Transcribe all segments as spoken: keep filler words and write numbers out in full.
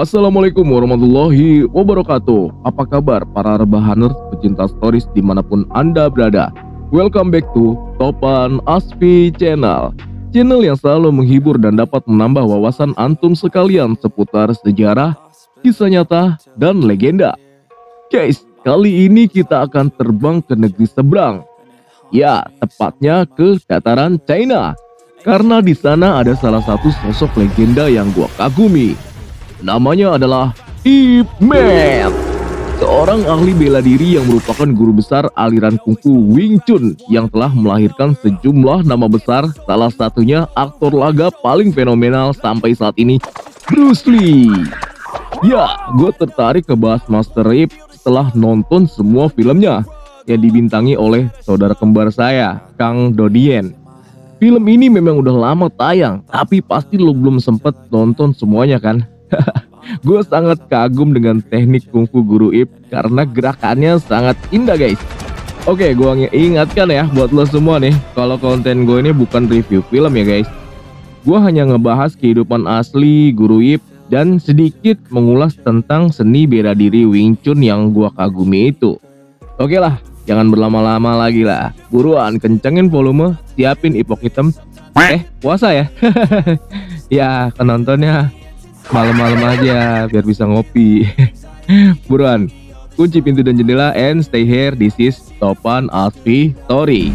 Assalamualaikum warahmatullahi wabarakatuh. Apa kabar para rebahaners pecinta stories dimanapun Anda berada? Welcome back to Topan Asfi Channel, channel yang selalu menghibur dan dapat menambah wawasan antum sekalian seputar sejarah, kisah nyata, dan legenda. Guys, kali ini kita akan terbang ke negeri seberang. Ya, tepatnya ke dataran China. Karena di sana ada salah satu sosok legenda yang gua kagumi. Namanya adalah Ip Man, seorang ahli bela diri yang merupakan guru besar aliran kungfu Wing Chun yang telah melahirkan sejumlah nama besar, salah satunya aktor laga paling fenomenal sampai saat ini, Bruce Lee. Ya, gue tertarik ke bahas Master Ip setelah nonton semua filmnya yang dibintangi oleh saudara kembar saya, Kang Dodien. Film ini memang udah lama tayang, tapi pasti lo belum sempet nonton semuanya kan? Gue sangat kagum dengan teknik kungfu guru Ip karena gerakannya sangat indah guys. Oke, gue ingatkan ya buat lo semua nih, kalau konten gue ini bukan review film ya guys. Gue hanya ngebahas kehidupan asli guru Ip dan sedikit mengulas tentang seni bela diri Wing Chun yang gue kagumi itu. Oke lah, jangan berlama-lama lagi lah. Buruan kencengin volume, siapin ipok hitam. Eh, puasa ya? Ya, penontonnya malam-malam aja biar bisa ngopi. Buruan, kunci pintu dan jendela and stay here. This is Topan Asfi Story.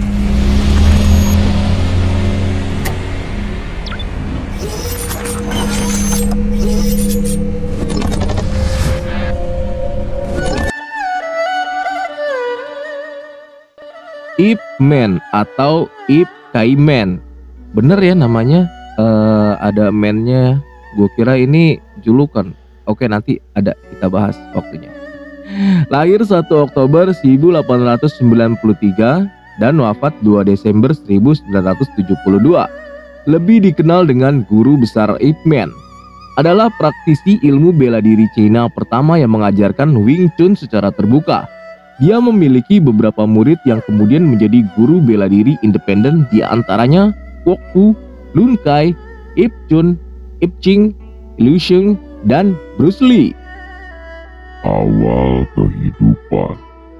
Ip Man atau Ip Kai Man, bener ya namanya? Uh, ada man-nya. Gue kira ini julukan. Oke, nanti ada kita bahas waktunya. Lahir satu Oktober seribu delapan ratus sembilan puluh tiga dan wafat dua Desember seribu sembilan ratus tujuh puluh dua. Lebih dikenal dengan guru besar Ip Man. Adalah praktisi ilmu bela diri Cina pertama yang mengajarkan Wing Chun secara terbuka. Dia memiliki beberapa murid yang kemudian menjadi guru bela diri independen, di antaranya Kok Fu, Lun Kai, Ip Chun, Ip Ching, Liu Sheng, dan Bruce Lee. Awal kehidupan.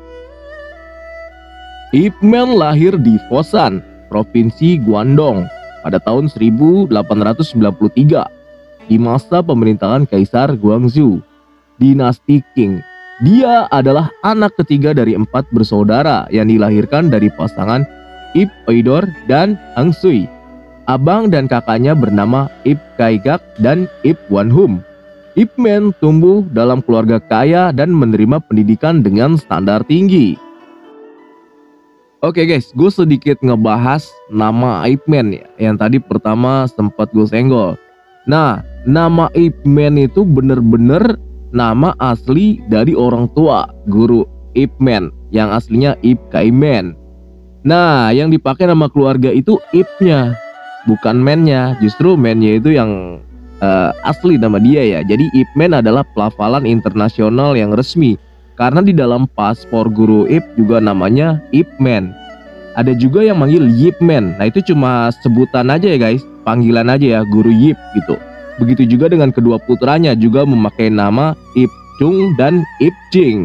Ip Man lahir di Foshan, Provinsi Guangdong pada tahun seribu delapan ratus sembilan puluh tiga di masa pemerintahan Kaisar Guangzhou, dinasti Qing. Dia adalah anak ketiga dari empat bersaudara yang dilahirkan dari pasangan Ip Oidor dan Hang Sui. Abang dan kakaknya bernama Ip Kai Gak dan Ip Wan Hum. Ip Man tumbuh dalam keluarga kaya dan menerima pendidikan dengan standar tinggi. Oke guys, gue sedikit ngebahas nama Ip Man ya, yang tadi pertama sempat gue senggol. Nah, nama Ip Man itu bener-bener nama asli dari orang tua guru Ip Man, yang aslinya Ip Kai Man. Nah, yang dipakai nama keluarga itu Ip-nya, bukan Man-nya. Justru Man-nya itu yang uh, asli nama dia ya. Jadi Ip Man adalah pelafalan internasional yang resmi, karena di dalam paspor guru Ip juga namanya Ip Man. Ada juga yang manggil Yip Man. Nah, itu cuma sebutan aja ya guys, panggilan aja ya, guru Yip gitu. Begitu juga dengan kedua putranya, juga memakai nama Ip Chung dan Ip Ching.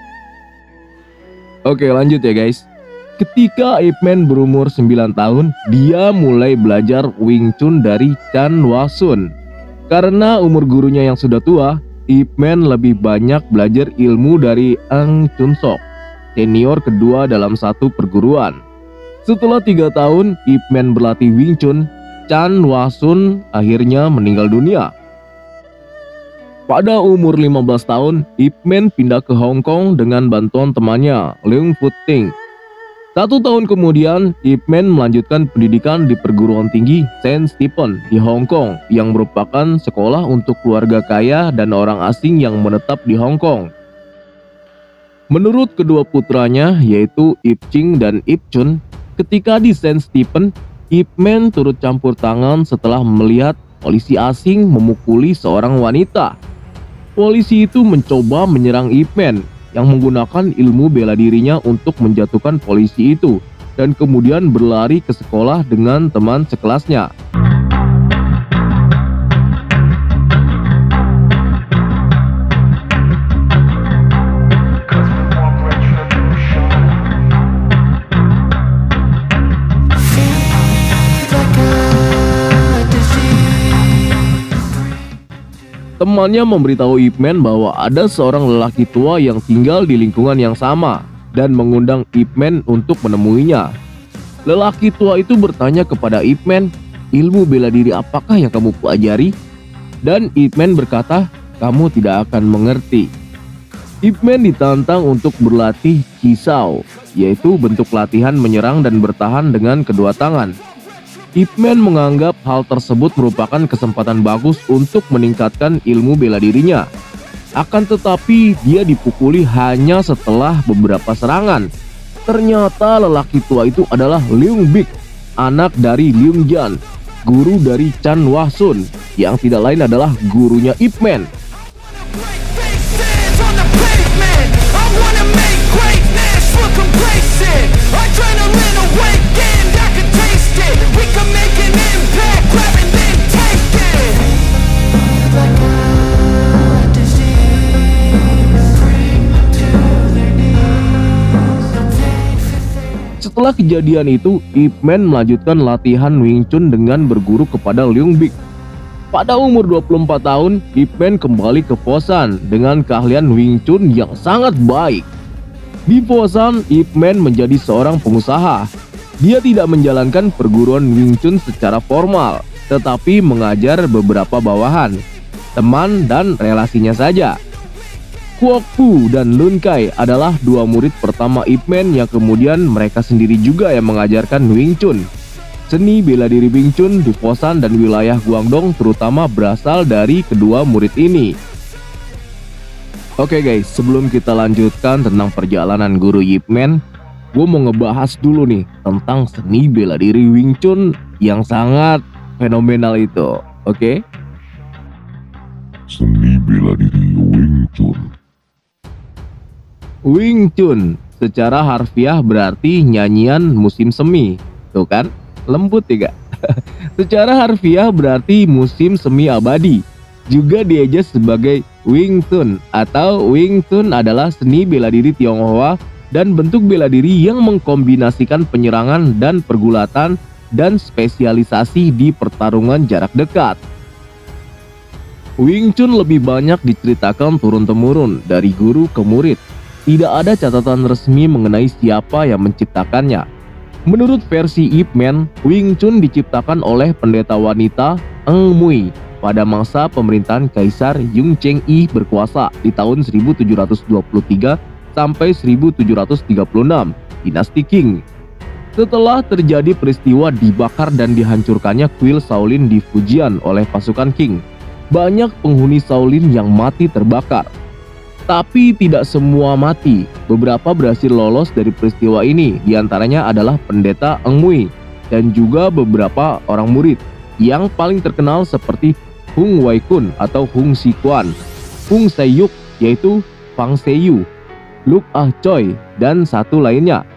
Oke, lanjut ya guys. Ketika Ip Man berumur sembilan tahun, dia mulai belajar Wing Chun dari Chan Wasun. Karena umur gurunya yang sudah tua, Ip Man lebih banyak belajar ilmu dari Ang Chun Sok, senior kedua dalam satu perguruan. Setelah tiga tahun Ip Man berlatih Wing Chun, Chan Wasun akhirnya meninggal dunia. Pada umur lima belas tahun, Ip Man pindah ke Hong Kong dengan bantuan temannya, Leung Fu Ting. Satu tahun kemudian, Ip Man melanjutkan pendidikan di perguruan tinggi Saint Stephen di Hong Kong, yang merupakan sekolah untuk keluarga kaya dan orang asing yang menetap di Hong Kong. Menurut kedua putranya, yaitu Ip Ching dan Ip Chun, ketika di Saint Stephen, Ip Man turut campur tangan setelah melihat polisi asing memukuli seorang wanita. Polisi itu mencoba menyerang Ip Man yang menggunakan ilmu bela dirinya untuk menjatuhkan polisi itu, dan kemudian berlari ke sekolah dengan teman sekelasnya. Temannya memberitahu Ip Man bahwa ada seorang lelaki tua yang tinggal di lingkungan yang sama dan mengundang Ip Man untuk menemuinya. Lelaki tua itu bertanya kepada Ip Man, ilmu bela diri apakah yang kamu pelajari? Dan Ip Man berkata, kamu tidak akan mengerti. Ip Man ditantang untuk berlatih Kisau, yaitu bentuk latihan menyerang dan bertahan dengan kedua tangan. Ip Man menganggap hal tersebut merupakan kesempatan bagus untuk meningkatkan ilmu bela dirinya. Akan tetapi dia dipukuli hanya setelah beberapa serangan. Ternyata lelaki tua itu adalah Leung Bik, anak dari Leung Jan, guru dari Chan Wah-sun, yang tidak lain adalah gurunya Ip Man. Setelah kejadian itu, Ip Man melanjutkan latihan Wing Chun dengan berguru kepada Leung Bik. Pada umur dua puluh empat tahun, Ip Man kembali ke Fosan dengan keahlian Wing Chun yang sangat baik. Di Fosan, Ip Man menjadi seorang pengusaha. Dia tidak menjalankan perguruan Wing Chun secara formal, tetapi mengajar beberapa bawahan, teman, dan relasinya saja. Kwok Fu dan Lun Kai adalah dua murid pertama Ip Man yang kemudian mereka sendiri juga yang mengajarkan Wing Chun. Seni bela diri Wing Chun di Fosan dan wilayah Guangdong terutama berasal dari kedua murid ini. Oke guys, sebelum kita lanjutkan tentang perjalanan guru Ip Man, gue mau ngebahas dulu nih tentang seni bela diri Wing Chun yang sangat fenomenal itu, oke? Seni bela diri Wing Chun. Wing Chun secara harfiah berarti nyanyian musim semi, tuh kan? Lembut ya gak? Secara harfiah berarti musim semi abadi. Juga diejas sebagai Wing Chun atau Wing Chun adalah seni bela diri Tionghoa dan bentuk bela diri yang mengkombinasikan penyerangan dan pergulatan dan spesialisasi di pertarungan jarak dekat. Wing Chun lebih banyak diceritakan turun-temurun dari guru ke murid. Tidak ada catatan resmi mengenai siapa yang menciptakannya. Menurut versi Ip Man, Wing Chun diciptakan oleh pendeta wanita Eng Mui pada masa pemerintahan Kaisar Yung Cheng-i berkuasa di tahun seribu tujuh ratus dua puluh tiga sampai seribu tujuh ratus tiga puluh enam, dinasti Qing. Setelah terjadi peristiwa dibakar dan dihancurkannya kuil Shaolin di Fujian oleh pasukan Qing, banyak penghuni Shaolin yang mati terbakar. Tapi tidak semua mati, beberapa berhasil lolos dari peristiwa ini, diantaranya adalah pendeta Eng Mui dan juga beberapa orang murid yang paling terkenal seperti Hung Wai Kun atau Hung Si Quan, Hung Se Yuk yaitu Fang Se Yu, Luk Ah Choi, dan satu lainnya.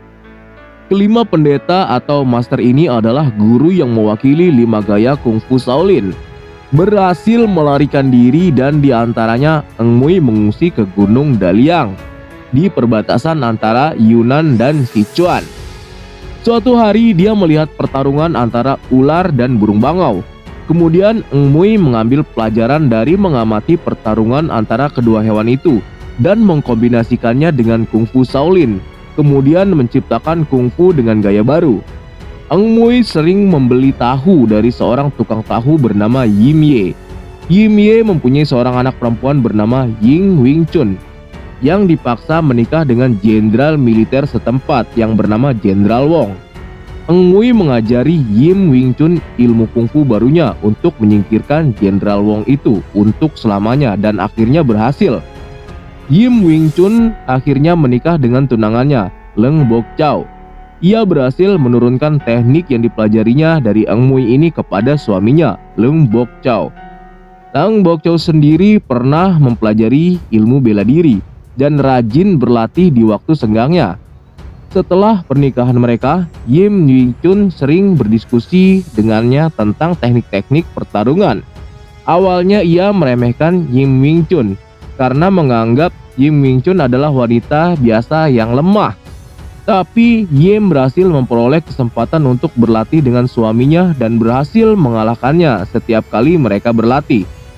Kelima pendeta atau master ini adalah guru yang mewakili lima gaya kungfu Shaolin. Berhasil melarikan diri dan diantaranya Eng Mui mengungsi ke Gunung Daliang di perbatasan antara Yunnan dan Sichuan. Suatu hari dia melihat pertarungan antara ular dan burung bangau. Kemudian Eng Mui mengambil pelajaran dari mengamati pertarungan antara kedua hewan itu dan mengkombinasikannya dengan kungfu Shaolin, kemudian menciptakan kungfu dengan gaya baru. Eng Mui sering membeli tahu dari seorang tukang tahu bernama Yim Ye. Yim Ye mempunyai seorang anak perempuan bernama Ying Wing Chun yang dipaksa menikah dengan jenderal militer setempat yang bernama Jenderal Wong. Eng Mui mengajari Yim Wing Chun ilmu kungfu barunya untuk menyingkirkan Jenderal Wong itu untuk selamanya dan akhirnya berhasil. Yim Wing Chun akhirnya menikah dengan tunangannya Leung Bok Chow. Ia berhasil menurunkan teknik yang dipelajarinya dari Eng Mui ini kepada suaminya, Leung Bok Chow. Leung Bok Chow sendiri pernah mempelajari ilmu bela diri dan rajin berlatih di waktu senggangnya. Setelah pernikahan mereka, Yim Wing Chun sering berdiskusi dengannya tentang teknik-teknik pertarungan. Awalnya ia meremehkan Yim Wing Chun karena menganggap Yim Wing Chun adalah wanita biasa yang lemah. Tapi Yim berhasil memperoleh kesempatan untuk berlatih dengan suaminya dan berhasil mengalahkannya setiap kali mereka berlatih.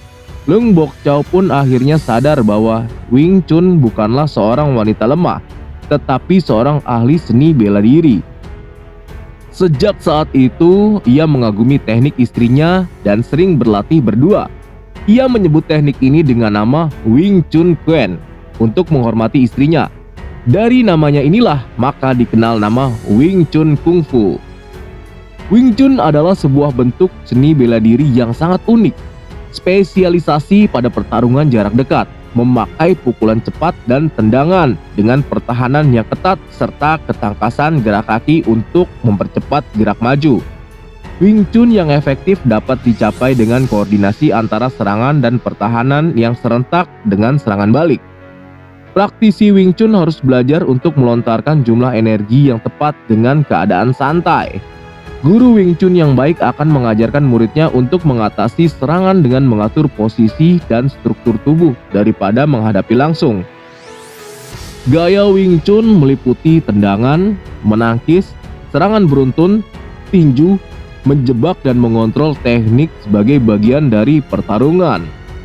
Leung Bok Chow pun akhirnya sadar bahwa Wing Chun bukanlah seorang wanita lemah, tetapi seorang ahli seni bela diri. Sejak saat itu, ia mengagumi teknik istrinya dan sering berlatih berdua. Ia menyebut teknik ini dengan nama Wing Chun Kuen untuk menghormati istrinya. Dari namanya inilah maka dikenal nama Wing Chun Kung Fu. Wing Chun adalah sebuah bentuk seni bela diri yang sangat unik, spesialisasi pada pertarungan jarak dekat, memakai pukulan cepat dan tendangan dengan pertahanan yang ketat serta ketangkasan gerak kaki untuk mempercepat gerak maju. Wing Chun yang efektif dapat dicapai dengan koordinasi antara serangan dan pertahanan yang serentak dengan serangan balik. Praktisi Wing Chun harus belajar untuk melontarkan jumlah energi yang tepat dengan keadaan santai. Guru Wing Chun yang baik akan mengajarkan muridnya untuk mengatasi serangan dengan mengatur posisi dan struktur tubuh daripada menghadapi langsung. Gaya Wing Chun meliputi tendangan, menangkis, serangan beruntun, tinju, menjebak dan mengontrol teknik sebagai bagian dari pertarungan.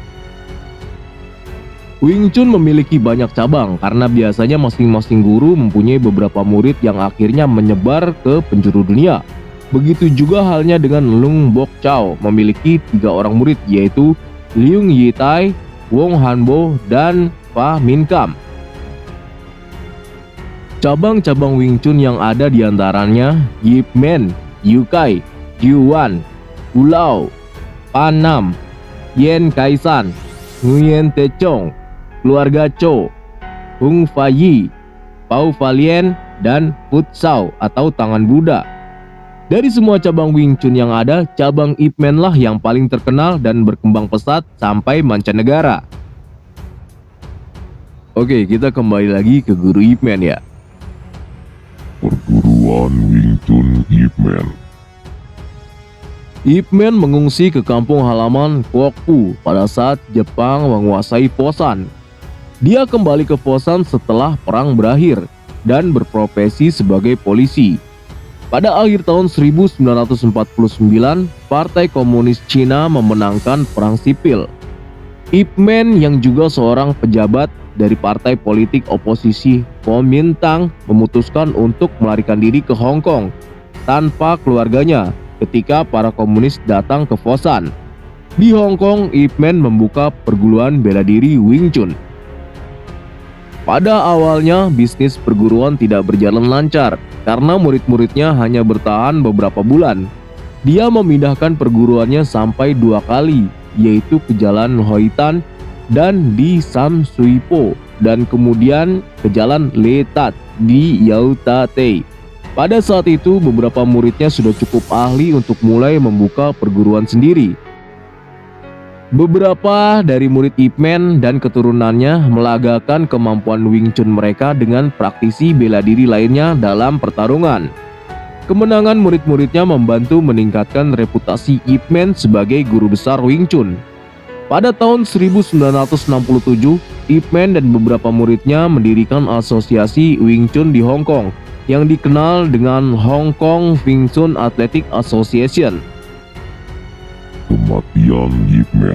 Wing Chun memiliki banyak cabang karena biasanya masing-masing guru mempunyai beberapa murid yang akhirnya menyebar ke penjuru dunia. Begitu juga halnya dengan Leung Bok Chow memiliki tiga orang murid yaitu Leung Yitai, Wong Hanbo, dan Fa Min Kam. Cabang-cabang Wing Chun yang ada diantaranya Yip Man, Yu Kai, Yu Wan, Ulao, Pan Nam, Yen Kai San, Nguyen Te Chong, Keluarga Cho, Hung Fa Yi, Pau Fa Lien, dan Put Sao atau Tangan Buddha. Dari semua cabang Wing Chun yang ada, cabang Ip Man lah yang paling terkenal dan berkembang pesat sampai mancanegara. Oke, kita kembali lagi ke guru Ip Man ya. Perguruan Wing Chun Ip Man. Ip Man mengungsi ke kampung halaman Kwok Pu pada saat Jepang menguasai Fosan. Dia kembali ke Fosan setelah perang berakhir dan berprofesi sebagai polisi. Pada akhir tahun seribu sembilan ratus empat puluh sembilan, Partai Komunis Cina memenangkan perang sipil. Ip Man yang juga seorang pejabat dari partai politik oposisi Kuomintang memutuskan untuk melarikan diri ke Hong Kong tanpa keluarganya ketika para komunis datang ke Fosan. Di Hong Kong, Ip Man membuka perguruan bela diri Wing Chun. Pada awalnya, bisnis perguruan tidak berjalan lancar karena murid-muridnya hanya bertahan beberapa bulan. Dia memindahkan perguruannya sampai dua kali, yaitu ke Jalan Hoi Tan dan di Sam Sui Po, dan kemudian ke Jalan Le Tat di Yau Ta Tei. Pada saat itu, beberapa muridnya sudah cukup ahli untuk mulai membuka perguruan sendiri. Beberapa dari murid Ip Man dan keturunannya melagakan kemampuan Wing Chun mereka dengan praktisi bela diri lainnya dalam pertarungan. Kemenangan murid-muridnya membantu meningkatkan reputasi Ip Man sebagai guru besar Wing Chun. Pada tahun seribu sembilan ratus enam puluh tujuh, Ip Man dan beberapa muridnya mendirikan asosiasi Wing Chun di Hong Kong yang dikenal dengan Hong Kong Wing Chun Athletic Association. Kematian Ip Man.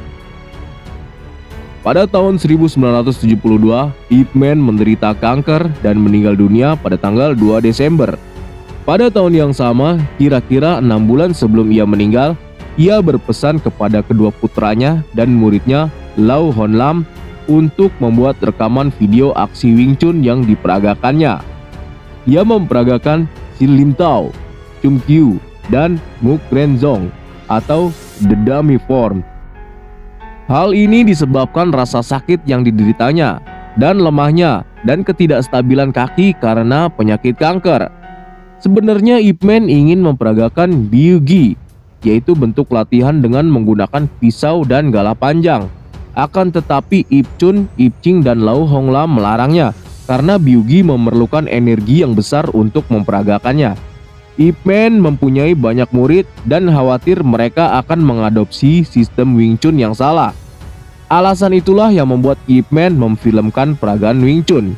Pada tahun seribu sembilan ratus tujuh puluh dua, Ip Man menderita kanker dan meninggal dunia pada tanggal dua Desember. Pada tahun yang sama, kira-kira enam bulan sebelum ia meninggal, ia berpesan kepada kedua putranya dan muridnya Lau Hon Lam untuk membuat rekaman video aksi Wing Chun yang diperagakannya. Ia memperagakan Sin Lim Tao, Chung Kyu, dan Muk Ren Zong atau The Dummy Form. Hal ini disebabkan rasa sakit yang dideritanya dan lemahnya dan ketidakstabilan kaki karena penyakit kanker. Sebenarnya Ip Man ingin memperagakan Biugi, yaitu bentuk latihan dengan menggunakan pisau dan galah panjang. Akan tetapi Ip Chun, Ip Ching, dan Lau Hong Lam melarangnya karena Biugi memerlukan energi yang besar untuk memperagakannya. Ip Man mempunyai banyak murid dan khawatir mereka akan mengadopsi sistem Wing Chun yang salah. Alasan itulah yang membuat Ip Man memfilmkan peragaan Wing Chun.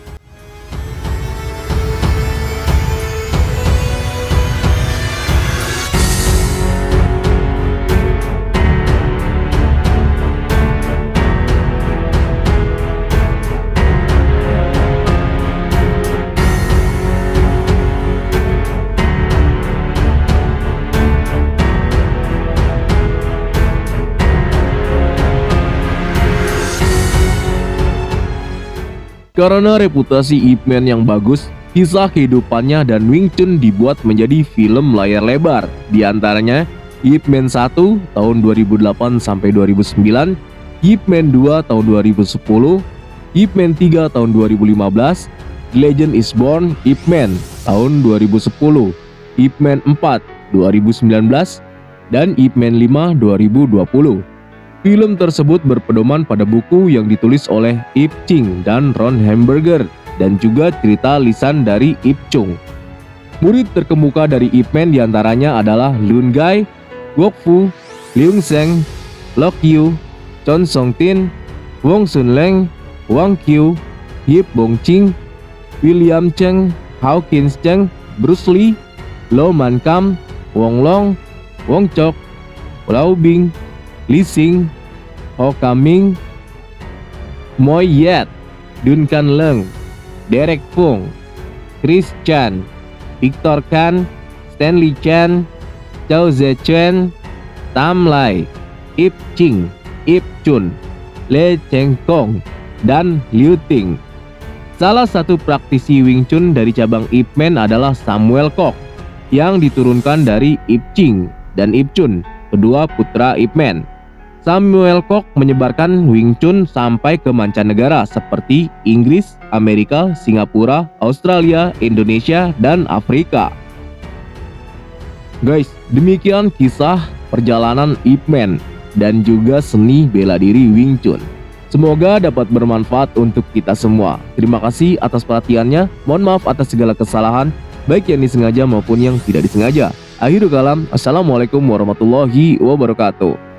Karena reputasi Ip Man yang bagus, kisah kehidupannya dan Wing Chun dibuat menjadi film layar lebar. Di antaranya Ip Man satu tahun dua ribu delapan sampai dua ribu sembilan, Ip Man dua tahun dua ribu sepuluh, Ip Man tiga tahun dua ribu lima belas, Legend is Born Ip Man tahun dua ribu sepuluh, Ip Man empat dua ribu sembilan belas, dan Ip Man lima dua ribu dua puluh. Film tersebut berpedoman pada buku yang ditulis oleh Ip Ching dan Ron Hamburger dan juga cerita lisan dari Ip Chung. Murid terkemuka dari Ip Man diantaranya adalah Lun Gai, Wok Fu, Leung Sheng, Lok Yu, Chon Song Tin, Wong Sun Leng, Wang Qiu, Yip Bong Ching, William Cheng, Hawkins Cheng, Bruce Lee, Lo Man Kam, Wong Long, Wong Chok, Lau Bing, Lee Sing, Ho Kam Ming, Moi Yat, Duncan Leung, Derek Fung, Chris Chan, Victor Khan, Stanley Chan, Chao Ze Chen, Tam Lai, Ip Ching, Ip Chun, Le Cheng Kong, dan Liu Ting. Salah satu praktisi Wing Chun dari cabang Ip Man adalah Samuel Kok yang diturunkan dari Ip Ching dan Ip Chun, kedua putra Ip Man. Samuel Kok menyebarkan Wing Chun sampai ke mancanegara seperti Inggris, Amerika, Singapura, Australia, Indonesia, dan Afrika. Guys, demikian kisah perjalanan Ip Man dan juga seni bela diri Wing Chun. Semoga dapat bermanfaat untuk kita semua. Terima kasih atas perhatiannya. Mohon maaf atas segala kesalahan, baik yang disengaja maupun yang tidak disengaja. Akhirul kalam, assalamualaikum warahmatullahi wabarakatuh.